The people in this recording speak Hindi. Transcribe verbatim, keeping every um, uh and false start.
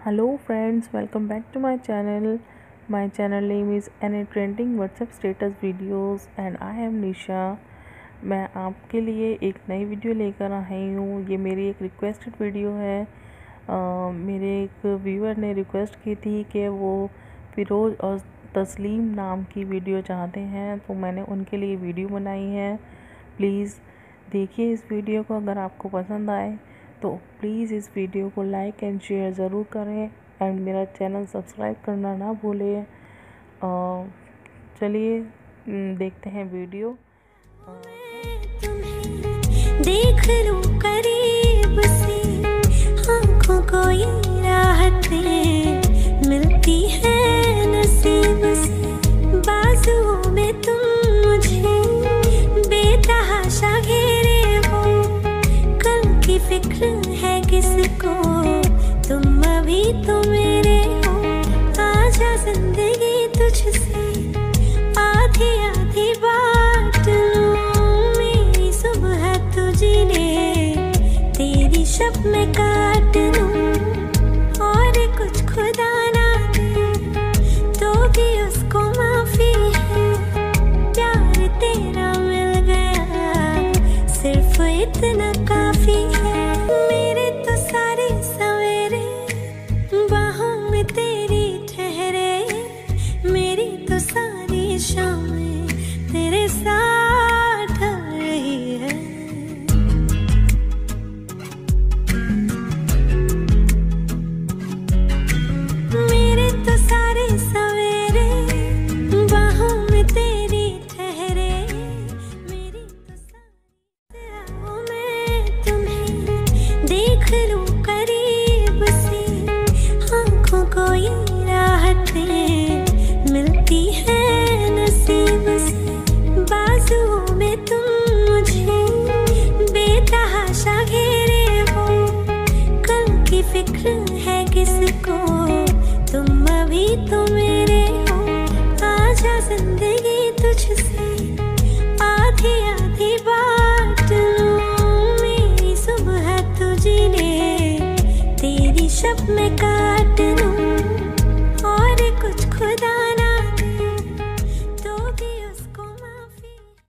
Hello friends, welcome back to my channel. My channel name is Any Trending WhatsApp Status Videos and I am Nisha. मैं आपके लिए एक नई वीडियो लेकर आई हूँ। ये मेरी एक रिक्वेस्टेड वीडियो है। आ, मेरे एक व्यूअर ने रिक्वेस्ट की थी कि वो फिरोज़ और तस्लीम नाम की वीडियो चाहते हैं, तो मैंने उनके लिए वीडियो बनाई है। प्लीज़ देखिए इस वीडियो को। अगर आपको पसंद आए तो प्लीज़ इस वीडियो को लाइक एंड शेयर ज़रूर करें एंड मेरा चैनल सब्सक्राइब करना ना भूलें। चलिए देखते हैं वीडियो। देख लूं करीब से, आँखों को ये राहतें मिलती है नसीब से। बाजुओं में तुम मुझे बेतहाशा घेरे हो, कल की फिक्र है किसको, तुम अभी तो मेरे हो। आजा जिंदगी तुझसे आधी आधी बात लूं, मेरी सुबह तुझने तेरी शब में काट लूं। और कुछ खुदा ना दे तो भी उसको माफी है, प्यार तेरा मिल गया सिर्फ इतना काफी है। मेरे तो सारे सवेरे बाहों में तेरी ठहरे, मेरी तो सारी शामें तेरे साथ ढल रही है। मेरे तो सारे सवेरे बाहों में तेरी ठहरे, मेरी तो सारी आओ मैं तुम्हें देख लूं करीब से, आँखों को ये राहतें मिलती है नसीब से। बाजुओं में तुम मुझे बेतहाशा घेरे हो, कल की फिक्र है किसको, तुम अभी तो मेरे हो। आजा जिंदगी तुझसे आधी आधी बात लूं, मेरी सुबह तुझने तेरी शब में काट